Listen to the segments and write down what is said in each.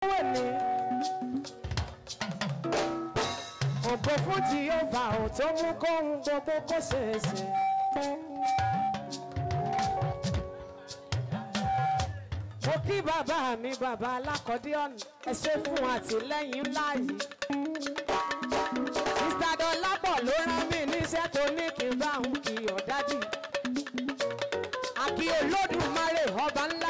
wò ní. Ògo fún Jèhófà ò tó mú kóhun gbogbo kó ṣeé ṣe. Mo kí bàbá mi bàbá alákọ̀ọ́díọ̀nù ẹ ṣé fún àtìlẹ́yìn ńlá yìí. Sista Dọlápọ̀ ló rán mi níṣẹ́ tó ní kí n bá òun kí ọ̀dájú. Àkí Olódùmarè ọba ńlá.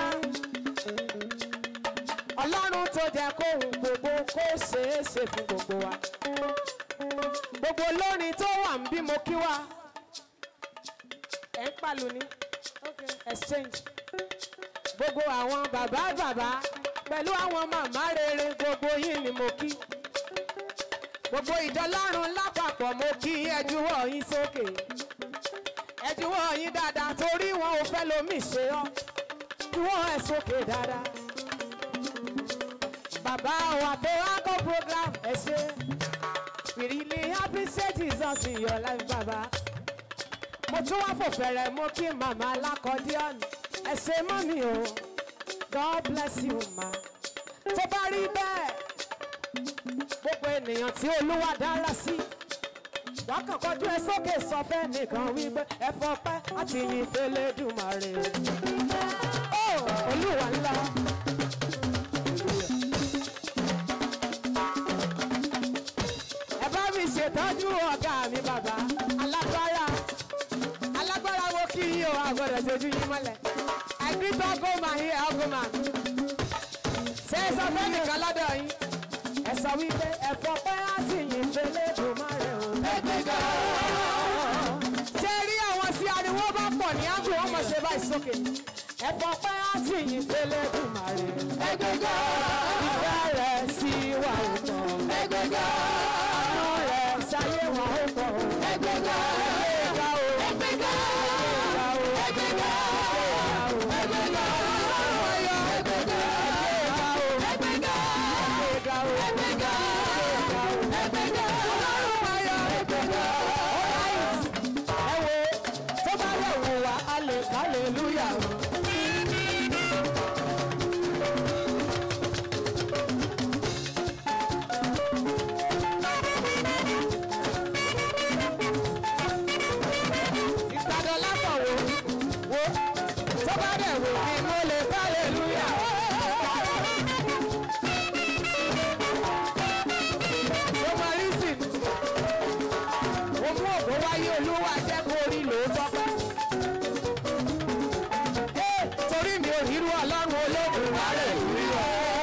Ọlọ́run tó jẹ́ kóhun gbogbo kó ṣeé ṣe fún gbogbo wa. Gbogbo olórin tó wà ń bí mo kí wa. Ẹ ń pàlù ní exchange. Gbogbo àwọn bàbá pẹ̀lú àwọn màmá rere gbogbo yín ni mo kí. Gbogbo ìdọ́lọ́run lápapọ̀ mo kí ẹ juwọ́ yín sókè. Ẹ juwọ́ yín dáadáa torí wọn ò fẹ́ lomi ṣe ọ́. Juwọ́ ẹ sókè dáadáa. Bàbá wa tó wá kọ́ program ẹ ṣé. We really appreciate Jesus in your life bàbá. Mo tún wá fò fẹ̀rẹ̀ mo kí màmá alákọ̀ọ́díọ̀nù. Ẹ ṣé mọ́mí o. God bless you ma. Tó bá rí bẹ́ẹ̀. Gbogbo ènìyàn tí Olúwa dára sí. Wọ́n kàn kọjú ẹ sókè sọ fẹ́ nìkan wípé ẹ fọpẹ́ àti yìn f'Elédùmarè. Ó Olúwa ńlá. Ẹ bá mi ṣètọ́jú ọ̀gá mi bàbá alágbára. Alágbára wo kí yín o àgbọ̀dọ̀ tójú yín mọ́lẹ̀. I greet all Goma here, all Goma. Ṣé ẹ sọ fẹ́ nìkan lọ́dọ̀ yín? Ẹ sọ wípé ẹ fọpẹ́ àti yìn f'Elédùmarè o. Ẹgbẹ́gà. Ṣé rí àwọn tí ariwo bá pọ̀ ní àgbo wọn mọ̀ ṣe báyìí sókè? Ẹ fọpẹ́ àti yìn f'Elédùmarè. Ẹgbẹ́gà. Ìfẹ́ rẹ̀ sí wa ò pọ̀. Ẹgbẹ́gà. Àánú rẹ̀ sáyé wa ò pọ̀. Ẹgbẹ́gà. Ẹgbẹ́gà o. Ẹgbẹ́gà. Ẹgbẹ́gà o. Ẹgbẹ́gà. Ẹgbẹ́gà. Ẹgbẹ́gà. Hallelujah. Sister Dọlápọ̀ wo tó bá dẹ̀ wò ní mo lè hallelujah. Ó máa rí sí i. Mo mú ògbó wáyé Olúwa jẹ́ kó rí lóòótọ́ pẹ́. Torí mi ò rírú Ọlọ́run Olódùmarè rí o.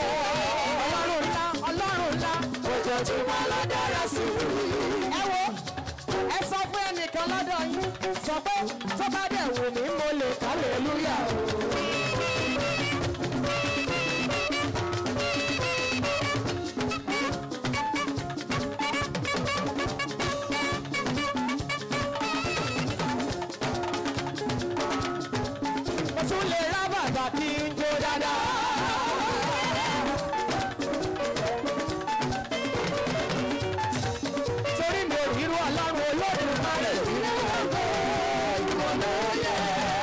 Ọlọ́run ńlá, ojoojúmọ́ ló dára sí i. Ẹ wo, ẹ sọ fún ẹnìkan lọ́dọ̀ yín, sọ pé tó bá dẹ̀ wù mí mo lè hallelujah o. Tún lè rá bàbá kí n jó dáadáa. Torí mi ò rírú Ọlọ́run Olódùmarè rí ìwọ ló yẹ.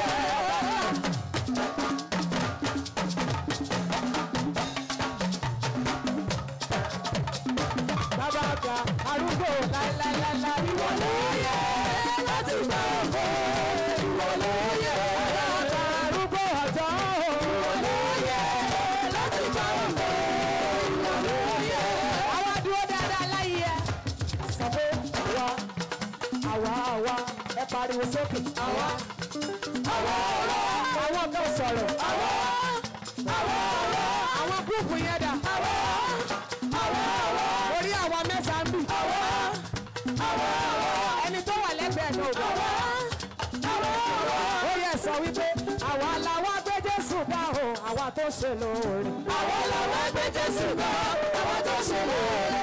Bàbá àgbà arúgbó láíláíláíláí ìwọ ló yẹ. Láti gbà ọkọ ìwọ ló yẹ. Arúgbó ọjọ́ ìwọ ló yẹ. Láti gbà ọkọ ìwọ ló yẹ. Àwa dúró dáadáa láyé ẹ. Sọ pé àwa ẹ pariwo sókè. Àwa àwọn kan sọ̀rọ̀. Àwọn gúúpù yẹn dà. Orí àwa mẹ́sàn-án bì. Ẹni tó wà lẹ́gbẹ̀ẹ́ náà bọ̀. Ó yẹ sọ wípé àwa làwa gbé Jésù ga o, àwa tó ṣe lóore. Àwa làwa gbé Jésù ga o, àwa tó ṣe lóore.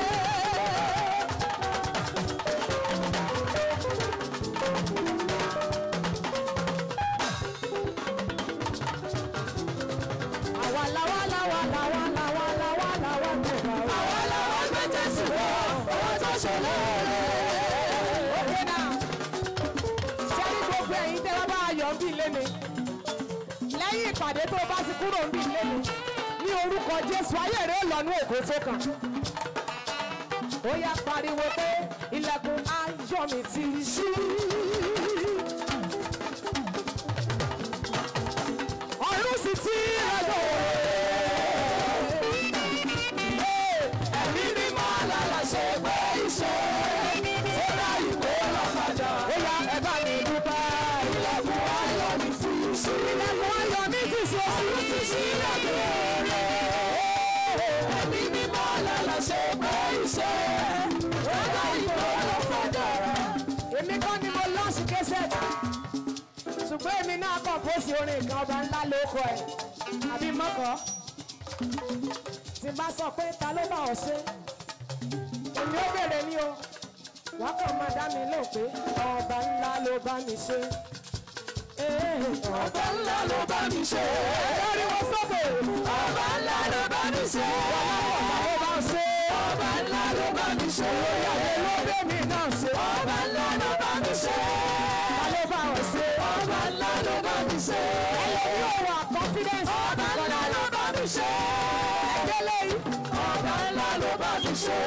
Àwa làwa gbé ga o. Àwa làwa gbé Jésù ga o, àwa tó ṣe lóore. Okay now. Sẹ́ni gbogbo ẹ̀yin tẹ́ wá bá ayọ̀ ń bí lé mi. Lẹ́yìn ìpàdé tó bá ti kúrò ń bí lé mi. ní orúkọ Jésù ayé rẹ̀ lọ ní ògo tó kàn. Ó yá pariwo pé ilẹ̀kùn ayọ̀ mi ti ṣí. Ọ̀run sì ti rẹ̀dọ̀. Ẹ̀mí mímọ́ lálàṣẹ pé iṣẹ́ fúnra ìwé lọ́kadà. Ó yá ẹ bá mi dúpẹ́. Ilẹ̀kùn ayọ̀ mi ti ṣí. Ilẹ̀kùn ayọ̀ mi ti ṣí. Ọ̀run sì ti rẹ̀dọ̀. Ẹ̀mí mímọ́ lálàṣẹ pé iṣẹ́ fúnra ìwé lọ́kadà. Èmi kọ́ ni mo lọ́ọ̀ṣì kẹ́sẹ̀tì. Ṣùgbọ́n èmi náà kàn pósì orin kan ọba ńlá lóko ẹ̀ àbí mọ́kọ́. Tí bá sọ pé ta ló bá ọ ṣe, èmi ó bèrè ní o. Wọ́n kàn máa dá mi lò pé ọba ńlá ló bá mi ṣe. Ọba ńlá ló bá mi ṣe. Lórí wọn sókè. Ọba ńlá ló bá mi ṣe. Wọ́n bá ṣe. Ọba ńlá ló bá mi ṣe. Olóyè ló bẹ́ mi náà ṣe. Ọba ńlá ló bá mi ṣe. Ta ló bá ọ ṣe? Ọba ńlá ló bá mi ṣe. Ẹlẹ́ni ò wà confidence. Ọba ńlá ló bá mi ṣe. Ẹgbẹ́lẹ́ yìí. Ọba ńlá ló bá mi ṣe.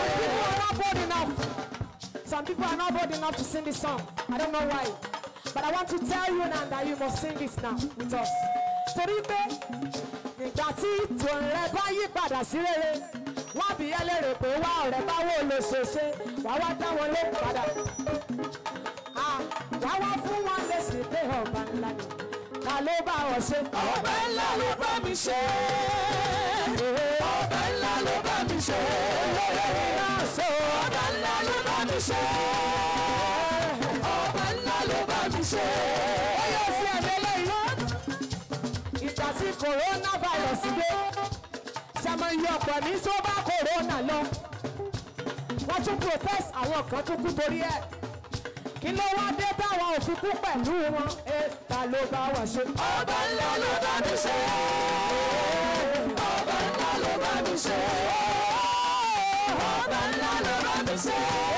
Some people are not bold enough to sing this song. I don't know why. But I want to tell you now that you must sing this now with us. Torí pé nígbà tí tòun rẹ bá yí padà sí rere, wọ́n bí ẹlẹ́rìí pé wá ọ̀rẹ́ báwo ló ṣe ṣe, wá wá dá wọn ló padà. Wá wá fún wọn lè sì pé ọba ńlá ni. Ta ló bá ọ ṣe? Ọba ńlá ló bá mi ṣe. Ọba ńlá ló bá mi ṣe. Olórí náà ṣe. Ọba ńlá ló bá mi ṣe. Ọba ńlá ló bá mi ṣe. Ó yọ sí ẹ̀mí lẹ́yìn. Ìgbà tí coronavirus dé, ṣàmọ iye ọ̀pọ̀ ní tó bá corona lọ. Wọ́n tún protest àwọn kan tún kú torí ẹ̀. Kí ló wá dé táwọn ò fi kú pẹ̀lú wọn? Ta ló bá wà ṣe? Ọba ńlá ló bá mi ṣe. Ọba ńlá ló bá mi ṣe. Ọba ńlá ló bá mi ṣe.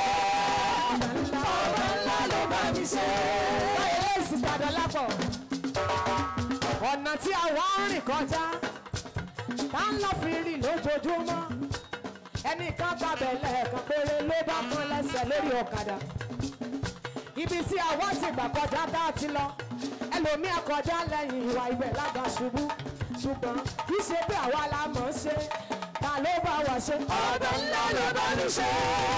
Ọba ńlá ló bá mi ṣe. Báyìí lè sì padà lápọ̀. Ọ̀nà tí àwa ń rìn kọjá, tá ń lọ fi rìn lójoojúmọ́. Ẹnìkan gbàbẹ̀ lẹ́ẹ̀kan péré ló bá pọ́n lẹ́sẹ̀ lórí ọ̀kadà. Ibi tí àwa ti gbà kọjá tá a ti lọ, ẹlòmíà kọjá lẹ́yìn ìwà ibẹ̀ lága ṣubú. Ṣùgbọ́n kì í ṣe pé àwa la mọ̀ ṣe, ta ló bá wa ṣe? Ọba ńlá ló bá mi ṣe.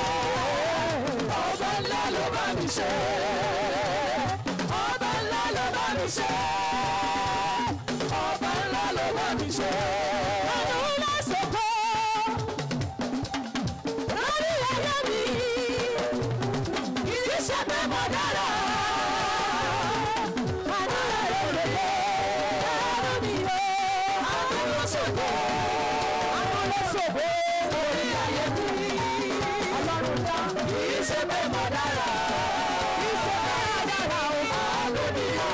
Ọba ńlá ló bá mi ṣe. Ọba ńlá ló bá mi ṣe. Ọba ńlá ló bá mi ṣe. Ọdún lásìkò lórí ẹ̀yẹ mi. Iṣẹ́ pé mo dára. Àdúrà rẹ̀ lè lè ẹ̀rọ mi o. Àwọn olóṣogbo. Àwọn olóṣogbo. Orí ayé mi. Ọlọ́run dá. Iṣẹ́ pé mo dára. Iṣẹ́ pé mo dára o. Àlọ́ mi o.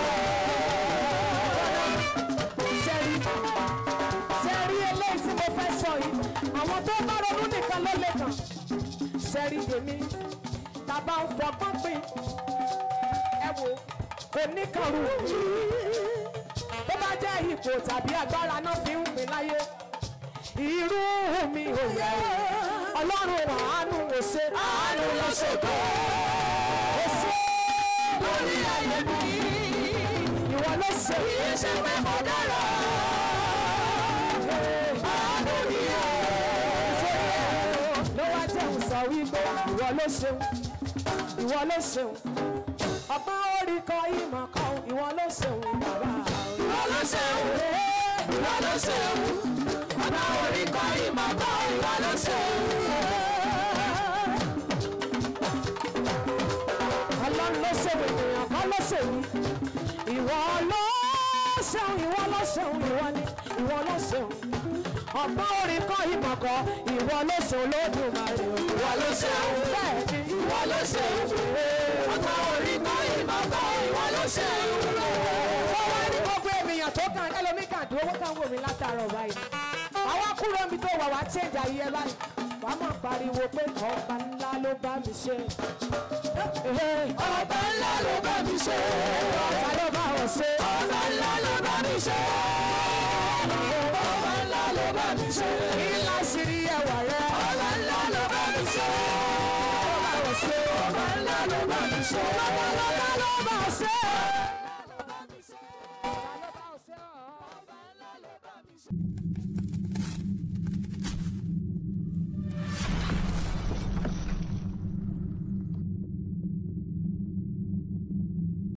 Sẹ́rí eléyìí tí mo fẹ́ sọ yìí. Àwọn tó bá ronú nìkan ló lè kàn. Sẹ́rí èmi. Tàbá ń fọgbọ́n pín ẹ wo oníkàrú tó bá jẹ́ ipò tàbí agbára náà fi ń pín láyé irú mi ò yẹ Ọlọ́run àánú ò ṣe àánú ló ṣe bẹ́ẹ̀ ó ṣe lórí ayé mi ìwọ ló ṣe iṣẹ́ pé mo dára àánú mi ò ló wá jẹun sọ wípé ìwọ ló ṣeun. Ìwọ ló ṣeun ọgbọ́n orí kọ ìmọ̀ kan ìwọ ló ṣeun bàbá. Ìwọ ló ṣeun ìwọ ló ṣeun ọgbọ́n orí kọ ìmọ̀ kan ìwọ ló ṣeun. Ọlọ́run ló ṣeun ènìyàn kan ló ṣeun ìwọ ló ṣeun ìwọ ló ṣeun ìwọ ni ìwọ ló ṣeun ọgbọ́n orí kọ ìmọ̀ kan ìwọ ló ṣeun lódùmarè ìwọ ló ṣeun bẹ́ẹ̀ ni. Ìwọ ló ṣe ọgbọ́n orí kan ìmọ̀ kan ìwọ ló ṣe. Wọ́n wá ní gbogbo ènìyàn tó kàn ẹlòmíì kàn dúró wọ́n kàn wò mí látàárọ̀ báyìí. Àwọn kúrò mi tó wà wá change ayé ẹ báyìí. Wà á máa pariwo pé ọba ńlá ló bá mi ṣe. Ọba ńlá ló bá mi ṣe. Ọba ló bá ọ ṣe. Ọba ńlá ló bá mi ṣe. Ọba ńlá ló bá mi ṣe. Ilá ṣìírí ẹwà rẹ̀. Ọba ńlá ló bá mi ṣe. Ọba ńlá ló bá mi ṣe. Ọba ló bá ṣe. Ọba ńlá ló bá mi ṣe.